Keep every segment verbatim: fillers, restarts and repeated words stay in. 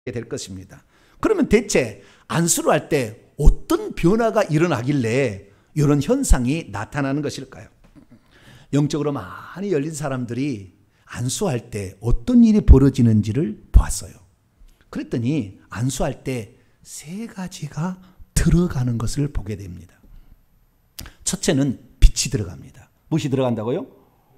될 것입니다. 그러면 대체 안수를 할 때 어떤 변화가 일어나길래 이런 현상이 나타나는 것일까요? 영적으로 많이 열린 사람들이 안수할 때 어떤 일이 벌어지는지를 보았어요. 그랬더니 안수할 때 세 가지가 들어가는 것을 보게 됩니다. 첫째는 빛이 들어갑니다. 무엇이 들어간다고요?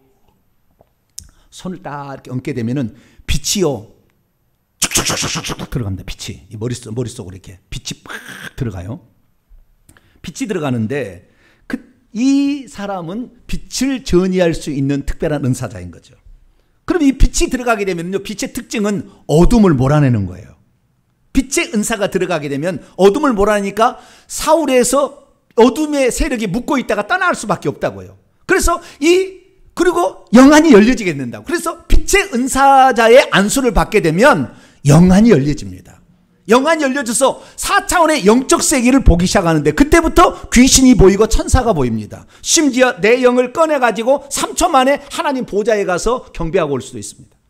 손을 딱 이렇게 얹게 되면은 빛이요 쭉쭉쭉쭉쭉 들어갑니다. 빛이 이 머릿속, 머릿속으로 이렇게 빛이 팍 들어가요. 빛이 들어가는데 그, 이 사람은 빛을 전이할 수 있는 특별한 은사자인 거죠. 그럼 이 빛이 들어가게 되면요, 빛의 특징은 어둠을 몰아내는 거예요. 빛의 은사가 들어가게 되면 어둠을 몰아내니까 사울에서 어둠의 세력이 묶고 있다가 떠날 수밖에 없다고요. 그래서 이 그리고 영안이 열려지게 된다고. 그래서 빛의 은사자의 안수를 받게 되면 영안이 열려집니다. 영안이 열려져서 사 차원의 영적 세계를 보기 시작하는데 그때부터 귀신이 보이고 천사가 보입니다. 심지어 내 영을 꺼내가지고 삼 초 만에 하나님 보좌에 가서 경배하고 올 수도 있습니다.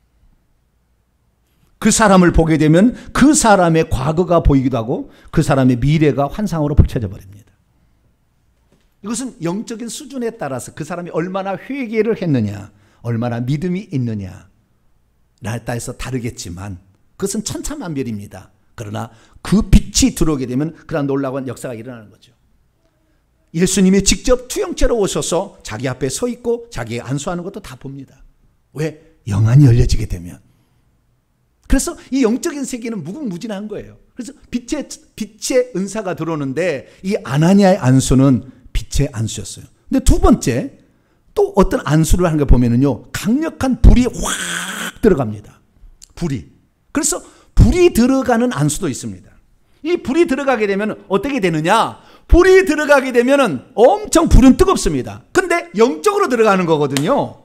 그 사람을 보게 되면 그 사람의 과거가 보이기도 하고 그 사람의 미래가 환상으로 펼쳐져 버립니다. 이것은 영적인 수준에 따라서 그 사람이 얼마나 회개를 했느냐, 얼마나 믿음이 있느냐에 따라서 다르겠지만 그것은 천차만별입니다. 그러나 그 빛이 들어오게 되면 그런 놀라운 역사가 일어나는 거죠. 예수님이 직접 투영체로 오셔서 자기 앞에 서 있고 자기의 안수하는 것도 다 봅니다. 왜? 영안이 열려지게 되면. 그래서 이 영적인 세계는 무궁무진한 거예요. 그래서 빛의, 빛의 은사가 들어오는데 이 아나니아의 안수는 빛의 안수였어요. 근데 두 번째 또 어떤 안수를 하는 거 보면은요, 강력한 불이 확 들어갑니다. 불이. 그래서 불이 들어가는 안수도 있습니다. 이 불이 들어가게 되면 어떻게 되느냐? 불이 들어가게 되면은 엄청 불은 뜨겁습니다. 근데 영적으로 들어가는 거거든요.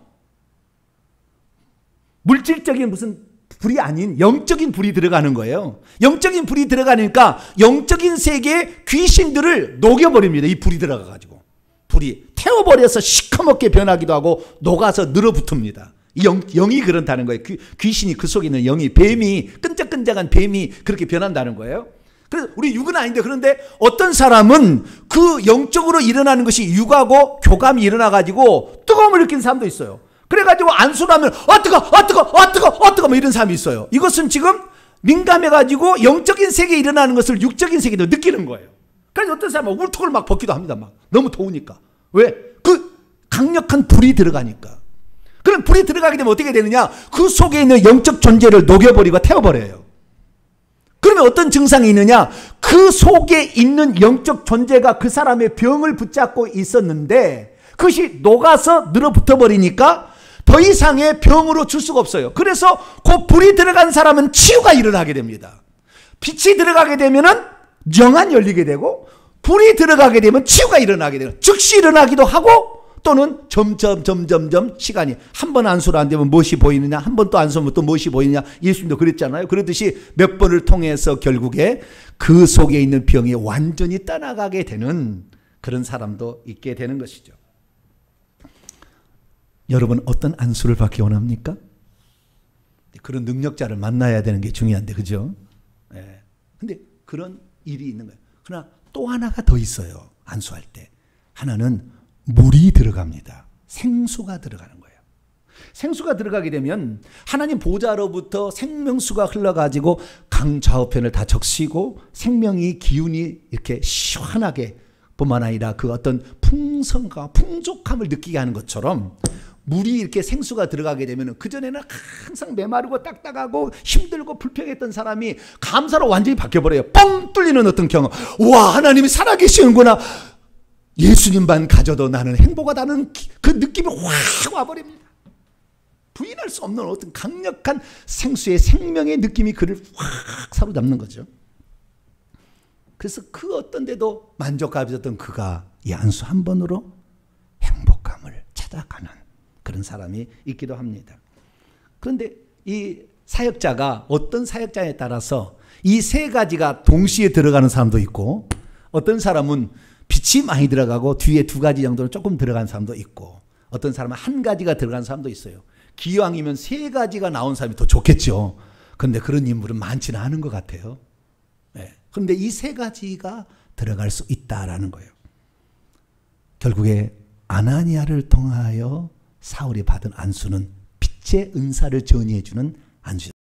물질적인 무슨 불이 아닌 영적인 불이 들어가는 거예요. 영적인 불이 들어가니까 영적인 세계의 귀신들을 녹여버립니다. 이 불이 들어가가지고. 불이 태워버려서 시커멓게 변하기도 하고 녹아서 늘어붙습니다. 영, 영이 그런다는 거예요. 귀, 귀신이 그 속에 있는 영이, 뱀이, 끈적끈적한 뱀이 그렇게 변한다는 거예요. 그래서 우리 육은 아닌데, 그런데 어떤 사람은 그 영적으로 일어나는 것이 육하고 교감이 일어나가지고 뜨거움을 느끼는 사람도 있어요. 그래가지고 안수를 하면 아 뜨거 아 뜨거 아 뜨거 아 뜨거 뭐 이런 사람이 있어요. 이것은 지금 민감해가지고 영적인 세계에 일어나는 것을 육적인 세계도 느끼는 거예요. 그래서 어떤 사람은 울퉁을 막 벗기도 합니다. 막 너무 더우니까. 왜? 그 강력한 불이 들어가니까. 그럼 불이 들어가게 되면 어떻게 되느냐? 그 속에 있는 영적 존재를 녹여버리고 태워버려요. 그러면 어떤 증상이 있느냐? 그 속에 있는 영적 존재가 그 사람의 병을 붙잡고 있었는데 그것이 녹아서 늘어붙어 버리니까 더 이상의 병으로 줄 수가 없어요. 그래서 그 불이 들어간 사람은 치유가 일어나게 됩니다. 빛이 들어가게 되면은 영안이 열리게 되고, 불이 들어가게 되면 치유가 일어나게 돼요. 즉시 일어나기도 하고, 또는 점점 점점점 시간이, 한 번 안수를 안 되면 무엇이 보이느냐, 한 번 또 안수하면 또 무엇이 보이느냐, 예수님도 그랬잖아요. 그러듯이 몇 번을 통해서 결국에 그 속에 있는 병이 완전히 떠나가게 되는 그런 사람도 있게 되는 것이죠. 여러분, 어떤 안수를 받기 원합니까? 그런 능력자를 만나야 되는 게 중요한데, 그죠? 예. 근데 그런 일이 있는 거예요. 그러나 또 하나가 더 있어요. 안수할 때. 하나는 물이 들어갑니다. 생수가 들어가는 거예요. 생수가 들어가게 되면 하나님 보좌로부터 생명수가 흘러가지고 강 좌우편을 다 적시고 생명이 기운이 이렇게 시원하게 뿐만 아니라 그 어떤 풍성과 풍족함을 느끼게 하는 것처럼 물이 이렇게 생수가 들어가게 되면 그전에는 항상 메마르고 딱딱하고 힘들고 불평했던 사람이 감사로 완전히 바뀌어버려요. 뻥 뚫리는 어떤 경험. 와, 하나님이 살아계시는구나. 예수님만 가져도 나는 행복하다는 그 느낌이 확 와버립니다. 부인할 수 없는 어떤 강력한 생수의 생명의 느낌이 그를 확 사로잡는 거죠. 그래서 그 어떤 데도 만족하였던 그가 이 안수 한 번으로 행복감을 찾아가는 그런 사람이 있기도 합니다. 그런데 이 사역자가 어떤 사역자에 따라서 이 세 가지가 동시에 들어가는 사람도 있고, 어떤 사람은 빛이 많이 들어가고 뒤에 두 가지 정도는 조금 들어간 사람도 있고, 어떤 사람은 한 가지가 들어간 사람도 있어요. 기왕이면 세 가지가 나온 사람이 더 좋겠죠. 그런데 그런 인물은 많지는 않은 것 같아요. 네. 그런데 이 세 가지가 들어갈 수 있다라는 거예요. 결국에 아나니아를 통하여 사울이 받은 안수는 빛의 은사를 전이해 주는 안수.